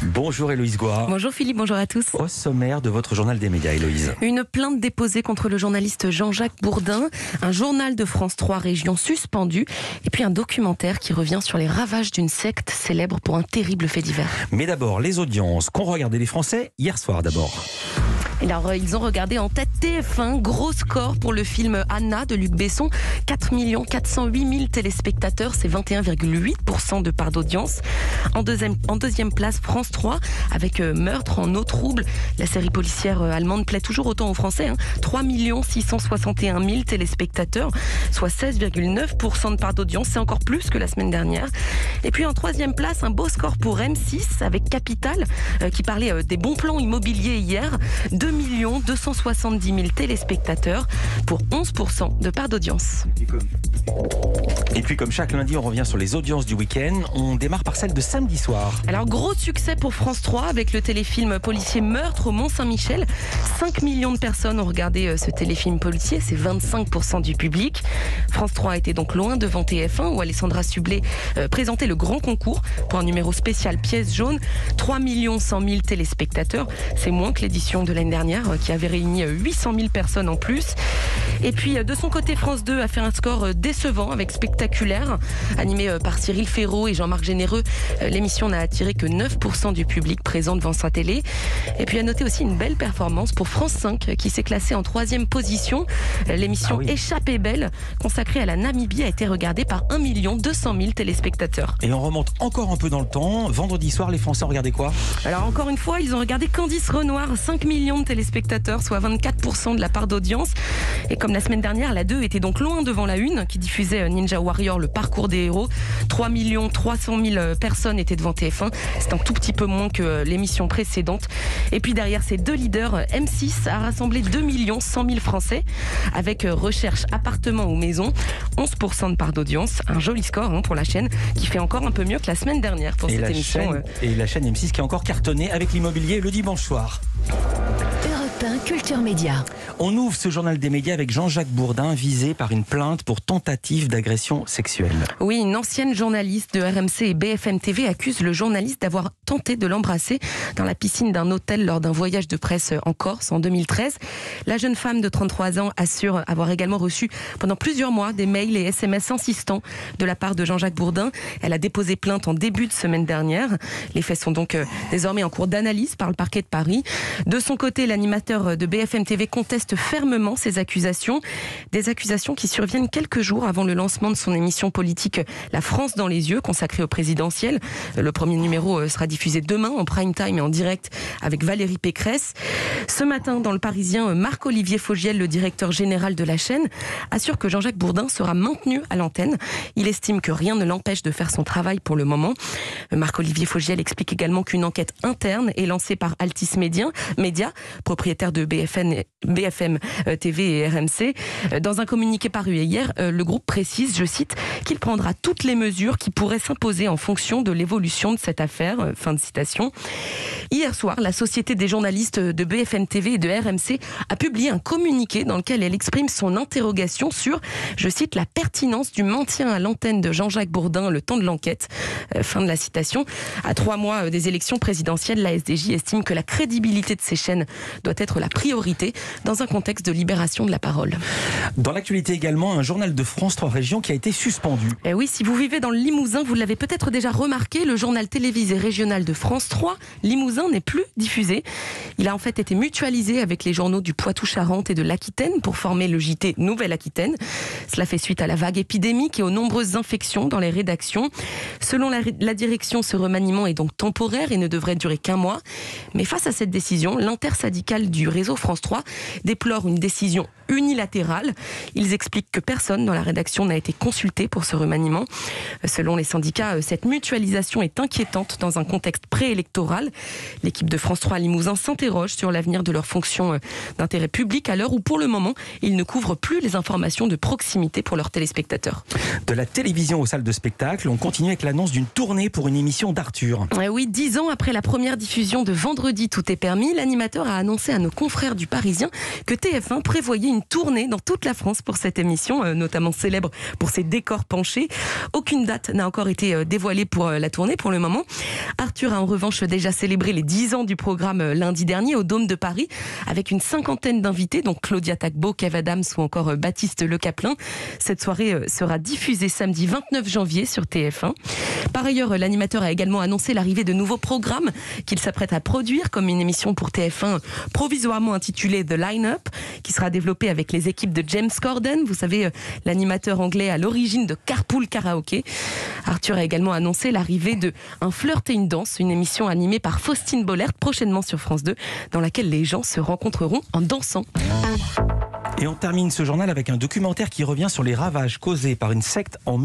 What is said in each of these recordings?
Bonjour Héloïse Goua. Bonjour Philippe, bonjour à tous. Au sommaire de votre journal des médias, Héloïse. Une plainte déposée contre le journaliste Jean-Jacques Bourdin, un journal de France 3 Région suspendu, et puis un documentaire qui revient sur les ravages d'une secte célèbre pour un terrible fait divers. Mais d'abord, les audiences qu'ont regardé les Français hier soir d'abord. Alors, ils ont regardé en tête TF1, gros score pour le film Anna de Luc Besson, 4 408 000 téléspectateurs, c'est 21,8% de part d'audience. En deuxième place, France 3, avec Meurtre en eau trouble. La série policière allemande plaît toujours autant aux Français, 3 661 000 téléspectateurs, soit 16,9% de part d'audience, c'est encore plus que la semaine dernière. Et puis en troisième place, un beau score pour M6, avec Capital, qui parlait des bons plans immobiliers hier, 2 270 000 téléspectateurs pour 11% de part d'audience. Et puis comme chaque lundi, on revient sur les audiences du week-end. On démarre par celle de samedi soir. Alors gros succès pour France 3 avec le téléfilm policier Meurtre au Mont-Saint-Michel. 5 millions de personnes ont regardé ce téléfilm policier, c'est 25% du public. France 3 était donc loin devant TF1 où Alessandra Sublet présentait le grand concours pour un numéro spécial pièce jaune. 3 100 000 téléspectateurs, c'est moins que l'édition de l'année dernière qui avait réuni 800 000 personnes en plus. Et puis de son côté, France 2 a fait un score décevant avec Spectaculaire, animé par Cyril Ferraud et Jean-Marc Généreux. L'émission n'a attiré que 9% du public présent devant sa télé. Et puis à noter aussi une belle performance pour France 5 qui s'est classée en 3e position. L'émission Échappée belle, consacrée à la Namibie, a été regardée par 1 200 000 téléspectateurs. Et on remonte encore un peu dans le temps. Vendredi soir, les Français ont regardé quoi ? Alors encore une fois, ils ont regardé Candice Renoir, 5 millions de téléspectateurs, soit 24% de la part d'audience. Et comme la semaine dernière, la 2 était donc loin devant la 1 qui diffusait Ninja Warrior, le parcours des héros. 3 300 000 personnes étaient devant TF1. C'est un tout petit peu moins que l'émission précédente. Et puis derrière ces deux leaders, M6 a rassemblé 2 100 000 Français avec recherche appartement ou maison. 11% de part d'audience. Un joli score pour la chaîne qui fait encore un peu mieux que la semaine dernière pour cette émission. Et la chaîne M6 qui a encore cartonné avec l'immobilier le dimanche soir. Culture Média. On ouvre ce journal des médias avec Jean-Jacques Bourdin, visé par une plainte pour tentative d'agression sexuelle. Oui, une ancienne journaliste de RMC et BFM TV accuse le journaliste d'avoir tenté de l'embrasser dans la piscine d'un hôtel lors d'un voyage de presse en Corse en 2013. La jeune femme de 33 ans assure avoir également reçu pendant plusieurs mois des mails et SMS insistants de la part de Jean-Jacques Bourdin. Elle a déposé plainte en début de semaine dernière. Les faits sont donc désormais en cours d'analyse par le parquet de Paris. De son côté, l'animateur de BFM TV conteste fermement ces accusations. Des accusations qui surviennent quelques jours avant le lancement de son émission politique La France dans les yeux, consacrée au présidentiel. Le premier numéro sera diffusé demain en prime time et en direct avec Valérie Pécresse. Ce matin, dans Le Parisien, Marc-Olivier Fogiel, le directeur général de la chaîne, assure que Jean-Jacques Bourdin sera maintenu à l'antenne. Il estime que rien ne l'empêche de faire son travail pour le moment. Marc-Olivier Fogiel explique également qu'une enquête interne est lancée par Altis Média, propriétaire de BFM TV et RMC. Dans un communiqué paru hier, le groupe précise, je cite, qu'il prendra toutes les mesures qui pourraient s'imposer en fonction de l'évolution de cette affaire. Fin de citation. Hier soir, la Société des journalistes de BFM TV et de RMC a publié un communiqué dans lequel elle exprime son interrogation sur, je cite, la pertinence du maintien à l'antenne de Jean-Jacques Bourdin le temps de l'enquête. Fin de la citation. À 3 mois des élections présidentielles, la SDJ estime que la crédibilité de ces chaînes doit être la priorité dans un contexte de libération de la parole. Dans l'actualité également, un journal de France 3 Régions qui a été suspendu. Et oui, si vous vivez dans le Limousin, vous l'avez peut-être déjà remarqué, le journal télévisé régional de France 3, Limousin, n'est plus diffusé. Il a en fait été mutualisé avec les journaux du Poitou-Charentes et de l'Aquitaine pour former le JT Nouvelle-Aquitaine. Cela fait suite à la vague épidémique et aux nombreuses infections dans les rédactions. Selon la direction, ce remaniement est donc temporaire et ne devrait durer qu'un mois. Mais face à cette décision, l'intersyndicale du réseau France 3 déplore une décision unilatérale. Ils expliquent que personne dans la rédaction n'a été consulté pour ce remaniement. Selon les syndicats, cette mutualisation est inquiétante dans un contexte préélectoral. L'équipe de France 3 Limousin s'interroge sur l'avenir de leur fonction d'intérêt public à l'heure où, pour le moment, ils ne couvrent plus les informations de proximité pour leurs téléspectateurs. De la télévision aux salles de spectacle, on continue avec l'annonce d'une tournée pour une émission d'Arthur. Oui, 10 ans après la première diffusion de Vendredi, tout est permis, l'animateur a annoncé à nos confrères confrères du Parisien que TF1 prévoyait une tournée dans toute la France pour cette émission, notamment célèbre pour ses décors penchés. Aucune date n'a encore été dévoilée pour la tournée pour le moment. Arthur a en revanche déjà célébré les 10 ans du programme lundi dernier au Dôme de Paris avec une cinquantaine d'invités, donc Claudia Tagbo, Kev Adams ou encore Baptiste Le Caplin. Cette soirée sera diffusée samedi 29 janvier sur TF1. Par ailleurs, l'animateur a également annoncé l'arrivée de nouveaux programmes qu'il s'apprête à produire, comme une émission pour TF1 provisoirement intitulée The Line-Up, qui sera développée avec les équipes de James Corden, vous savez, l'animateur anglais à l'origine de Carpool Karaoke. Arthur a également annoncé l'arrivée de Un flirt et une danse, une émission animée par Faustine Bollert, prochainement sur France 2, dans laquelle les gens se rencontreront en dansant. Et on termine ce journal avec un documentaire qui revient sur les ravages causés par une secte en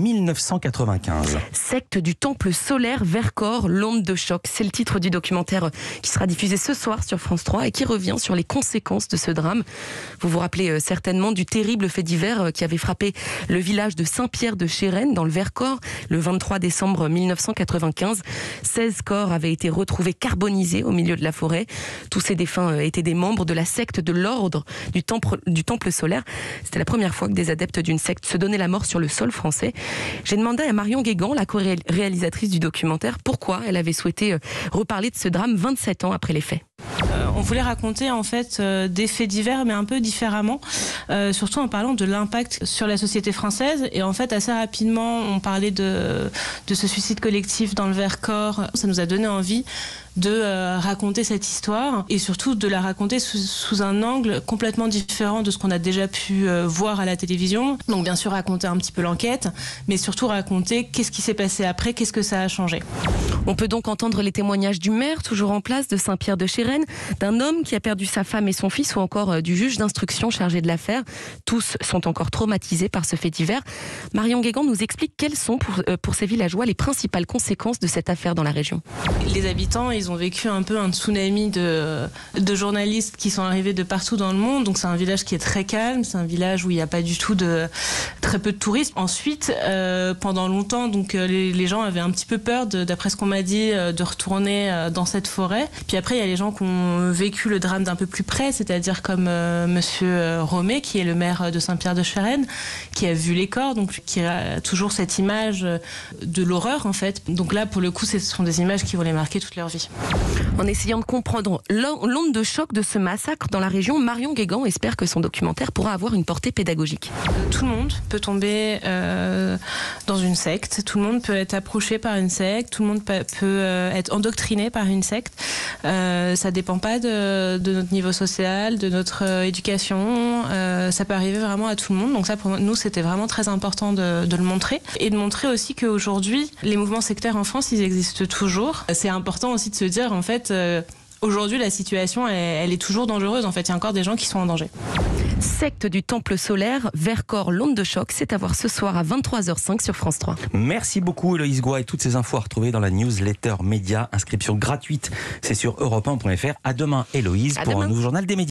1995. Secte du temple solaire Vercors, l'onde de choc. C'est le titre du documentaire qui sera diffusé ce soir sur France 3 et qui revient sur les conséquences de ce drame. Vous vous rappelez certainement du terrible fait divers qui avait frappé le village de Saint-Pierre-de-Chérennes dans le Vercors le 23 décembre 1995. 16 corps avaient été retrouvés carbonisés au milieu de la forêt. Tous ces défunts étaient des membres de la secte de l'ordre du temple solaire. C'était la première fois que des adeptes d'une secte se donnaient la mort sur le sol français. J'ai demandé à Marion Guégan, la co-réalisatrice du documentaire, pourquoi elle avait souhaité reparler de ce drame 27 ans après les faits. On voulait raconter en fait des faits divers mais un peu différemment, surtout en parlant de l'impact sur la société française. Et en fait assez rapidement on parlait de ce suicide collectif dans le Vercors. Ça nous a donné envie de raconter cette histoire et surtout de la raconter sous un angle complètement différent de ce qu'on a déjà pu voir à la télévision. Donc bien sûr raconter un petit peu l'enquête, mais surtout raconter qu'est-ce qui s'est passé après, qu'est-ce que ça a changé. On peut donc entendre les témoignages du maire, toujours en place, de Saint-Pierre-de-Chérennes, d'un homme qui a perdu sa femme et son fils ou encore du juge d'instruction chargé de l'affaire. Tous sont encore traumatisés par ce fait divers. Marion Guégan nous explique quelles sont pour ces villageois les principales conséquences de cette affaire dans la région. Les habitants, ils ont vécu un peu un tsunami de journalistes qui sont arrivés de partout dans le monde. Donc c'est un village qui est très calme, c'est un village où il n'y a pas du tout très peu de tourisme. Ensuite, pendant longtemps, donc les gens avaient un petit peu peur, d'après ce qu'on m'a dit, de retourner dans cette forêt. Puis après, il y a les gens qui ont vécu le drame d'un peu plus près, c'est-à-dire comme Monsieur Romé, qui est le maire de Saint-Pierre-de-Chérennes, qui a vu les corps, donc qui a toujours cette image de l'horreur en fait. Donc là, pour le coup, ce sont des images qui vont les marquer toute leur vie. En essayant de comprendre l'onde de choc de ce massacre dans la région, Marion Guégan espère que son documentaire pourra avoir une portée pédagogique. Tout le monde peut tomber dans une secte, tout le monde peut être approché par une secte, tout le monde peut être endoctriné par une secte. Ça dépend pas de notre niveau social, de notre éducation. Ça peut arriver vraiment à tout le monde. Donc ça, pour nous, c'était vraiment très important de le montrer. Et de montrer aussi qu'aujourd'hui, les mouvements sectaires en France, ils existent toujours. C'est important aussi de se dire, en fait, aujourd'hui, la situation, elle est toujours dangereuse. En fait, il y a encore des gens qui sont en danger. Secte du temple solaire, Vercors, l'onde de choc, c'est à voir ce soir à 23h05 sur France 3. Merci beaucoup Héloïse Goua et toutes ces infos à retrouver dans la newsletter média. Inscription gratuite, c'est sur europe1.fr. À demain Héloïse pour un nouveau journal des médias.